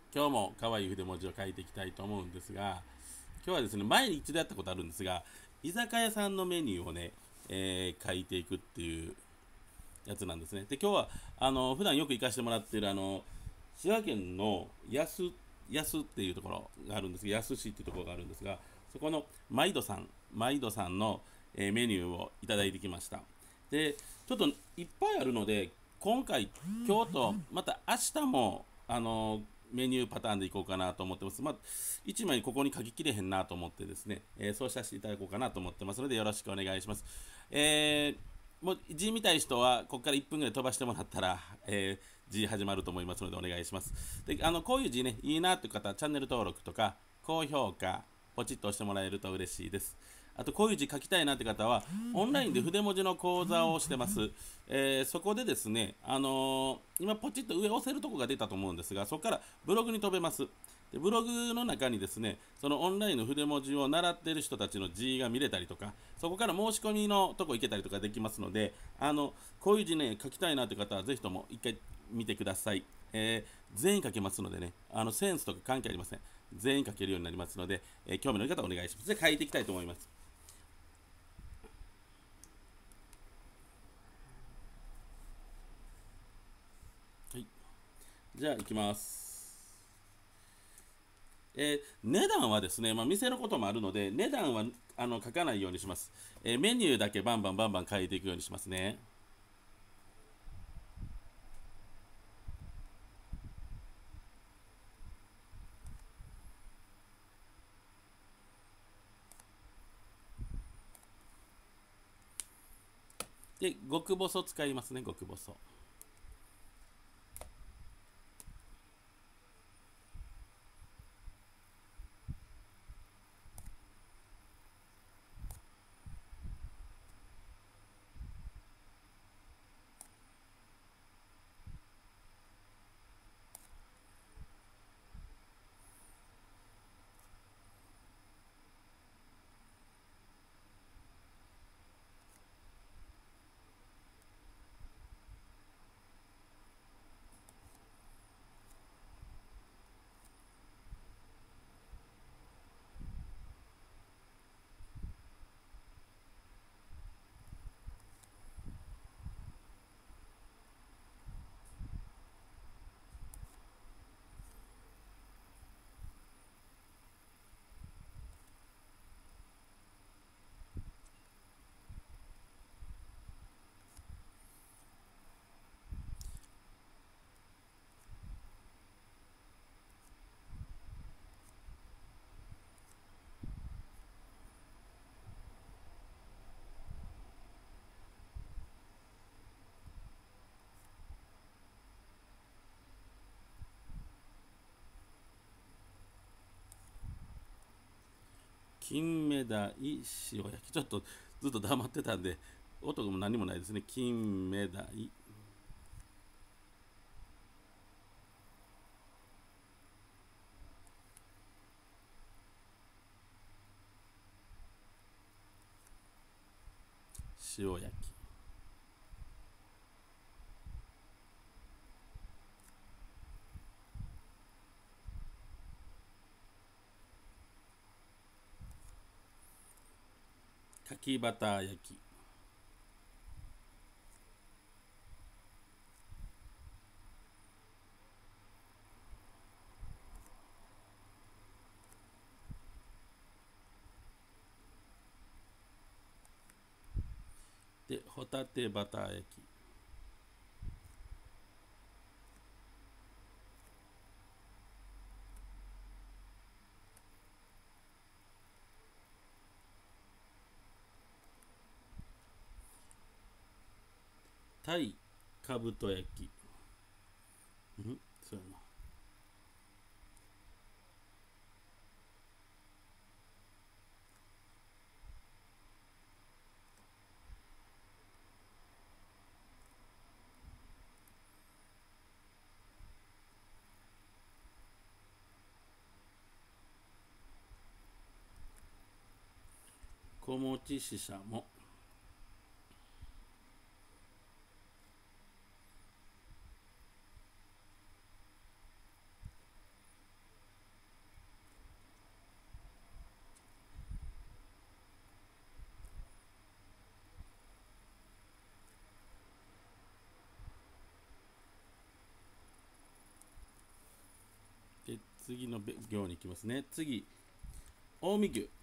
今日も可愛い筆文字を書いていきたいと思うんですが、今日はですね、前に一度やったことあるんですが、居酒屋さんのメニューをね、書いていくっていうやつなんですね。で、今日は普段よく行かせてもらってる滋賀県の安っていうところがあるんですが、安市っていうところがあるんですが、そこのマイドさんの、メニューをいただいてきました。で、ちょっといっぱいあるので、今日とまた明日もメニューパターンでいこうかなと思ってます。まあ、1枚ここに書ききれへんなと思ってですね、そうさせていただこうかなと思ってますので、よろしくお願いします。もう字見たい人はここから1分ぐらい飛ばしてもらったら、字始まると思いますのでお願いします。で、こういう字ね、いいなという方はチャンネル登録とか高評価ポチッと押してもらえると嬉しいです。あとこういう字書きたいなという方はオンラインで筆文字の講座をしてます。そこでですね、今ポチッと上押せるとこが出たと思うんですが、そこからブログに飛べます。でブログの中にですね、そのオンラインの筆文字を習っている人たちの字が見れたりとか、そこから申し込みのとこ行けたりとかできますので、こういう字ね、書きたいなという方はぜひとも一回見てください。全員書けますのでね、センスとか関係ありません。全員書けるようになりますので、興味のある方はお願いします。で、書いていきたいと思います。はい。じゃあ、いきます。値段はですね、まあ、店のこともあるので、値段は書かないようにします。メニューだけバンバンバンバン書いていくようにしますね。で、極細使いますね、極細。金目鯛塩焼き。ちょっとずっと黙ってたんで、音も何もないですね。金目鯛塩焼き。柿バター焼き。で、ホタテバター焼き。タイかぶと焼き。そうやな。小餅ししゃも。 次の行に行きますね。次、近江牛。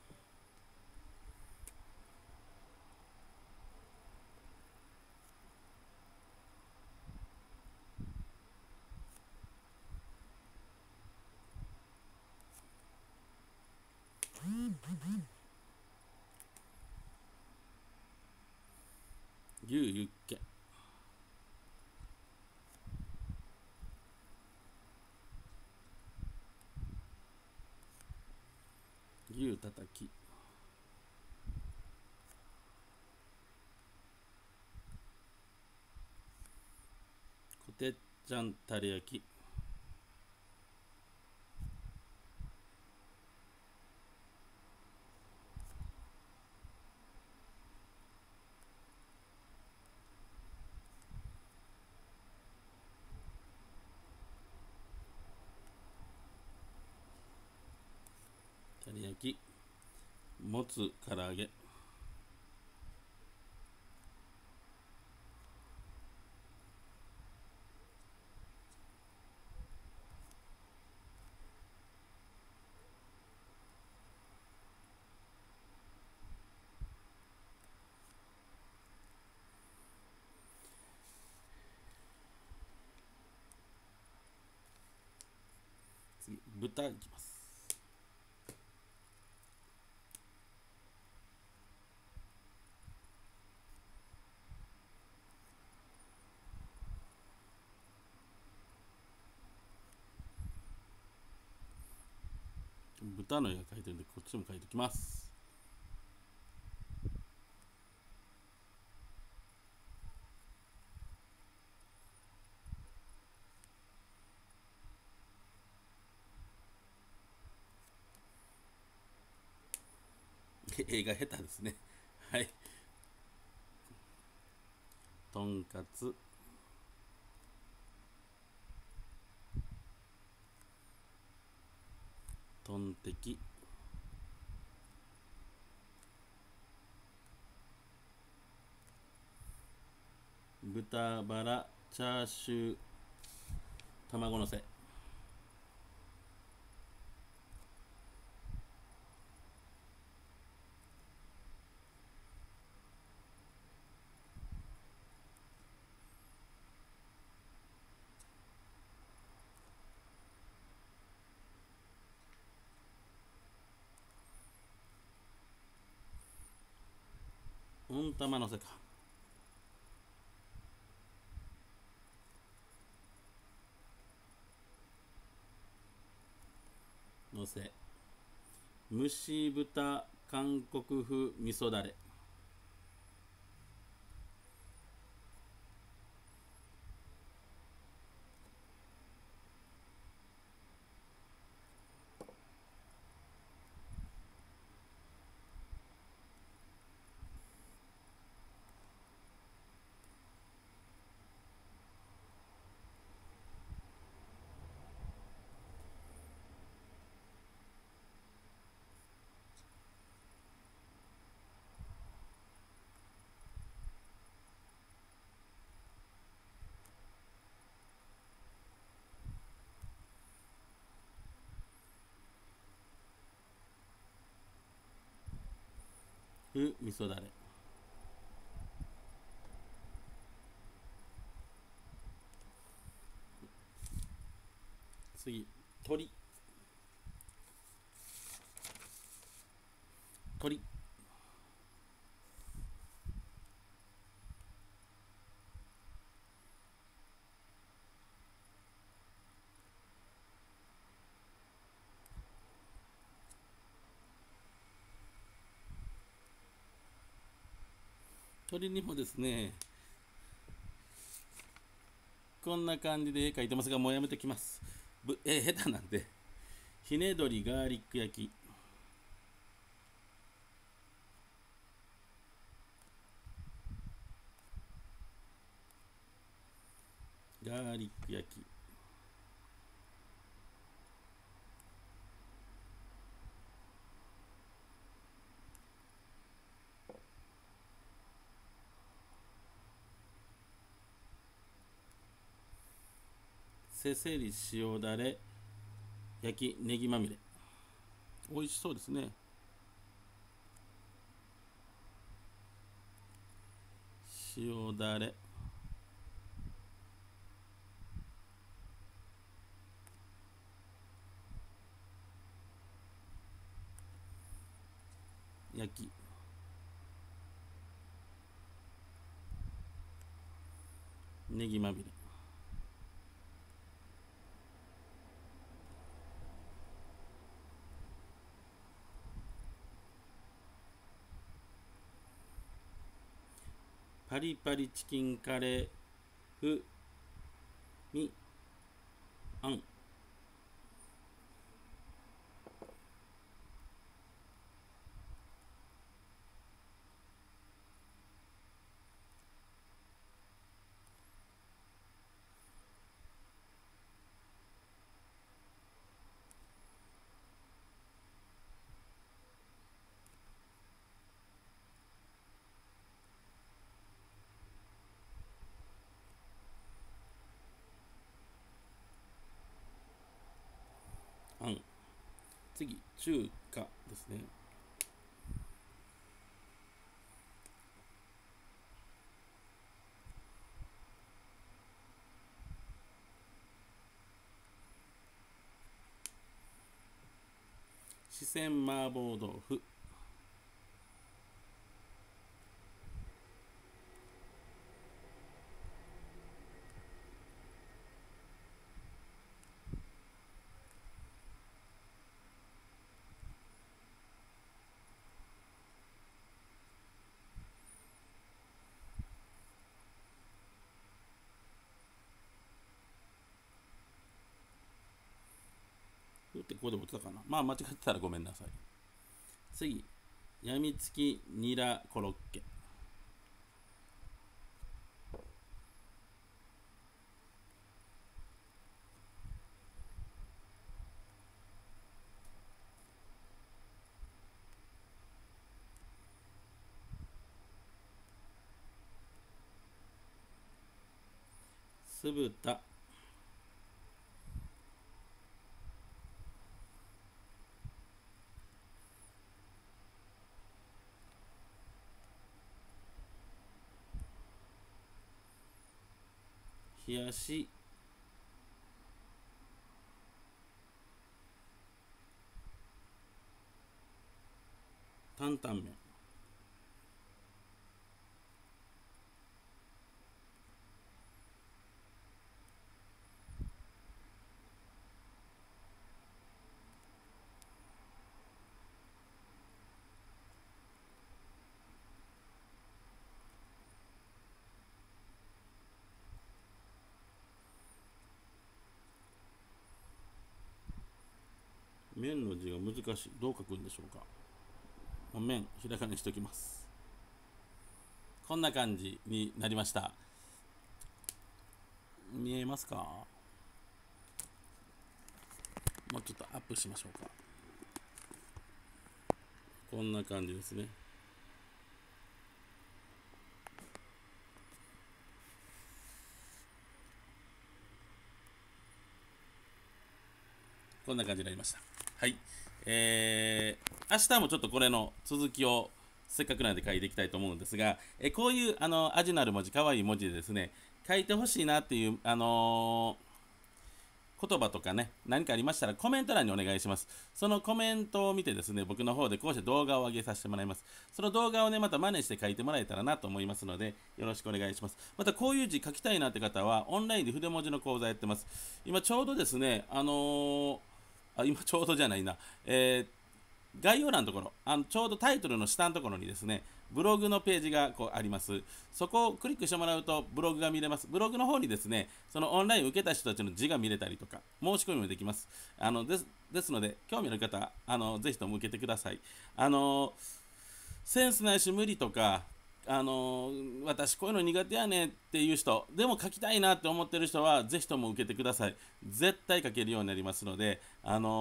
牛ユッケ。牛たたき。こてっちゃんたれ焼き。たれ焼き。もつ唐揚げ。次、豚いきます。豚の絵が描いてるんで、こっちも描いておきます。絵が下手ですね。はい。とんかつ。トンテキ。豚バラチャーシュー卵のせ。温玉のせか。のせ。蒸し豚韓国風味噌だれ。風味噌だれ。次、鶏。鶏。鳥にもですね、こんな感じで絵描いてますが、もうやめてきます。下手なんで。ひね鶏ガーリック焼き。ガーリック焼き。せせり塩だれ。 焼きネギまみれ。美味しそうですね。塩だれ。焼き。ネギまみれ。パリパリチキンカレー風味あん。あん。次、中華ですね。四川麻婆豆腐。ってここで持ってたかな。まあ間違ってたらごめんなさい。次、やみつきニラコロッケ。酢豚。冷やし。担々麺。麺の字が難しい。どう書くんでしょうか。麺、ひらがなにしときます。こんな感じになりました。見えますか？もうちょっとアップしましょうか。こんな感じですね。こんな感じになりました。はい。明日もちょっとこれの続きをせっかくなんで書いていきたいと思うんですが、こういう味のある文字、かわいい文字でですね、書いてほしいなっていう、言葉とかね、何かありましたらコメント欄にお願いします。そのコメントを見てですね、僕の方でこうして動画を上げさせてもらいます。その動画をね、また真似して書いてもらえたらなと思いますので、よろしくお願いします。またこういう字書きたいなって方は、オンラインで筆文字の講座やってます。今ちょうどですね、今ちょうどじゃないな、概要欄のところ、ちょうどタイトルの下のところにですね、ブログのページがこうあります。そこをクリックしてもらうとブログが見れます。ブログの方にですね、そのオンライン受けた人たちの字が見れたりとか、申し込みもできます。ですので、興味のある方、ぜひとも受けてください。センスないし無理とか、私こういうの苦手やねっていう人、でも書きたいなって思ってる人は、ぜひとも受けてください。絶対書けるようになりますので、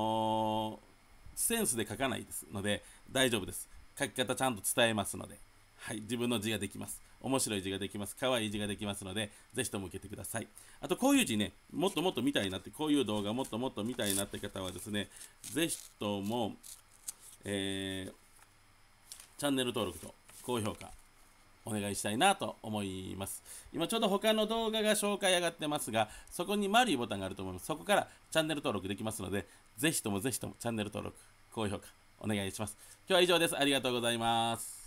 センスで書かないですので大丈夫です。書き方ちゃんと伝えますので、 はい、自分の字ができます。面白い字ができます。可愛い字ができますので、ぜひとも受けてください。あと、こういう字ね、もっともっと見たいなって、こういう動画もっともっと見たいなって方はですね、ぜひとも、チャンネル登録と高評価、お願いしたいなと思います。今ちょうど他の動画が紹介上がってますが、そこに丸いボタンがあると思います。そこからチャンネル登録できますので、ぜひともチャンネル登録、高評価、お願いします。今日は以上です。ありがとうございます。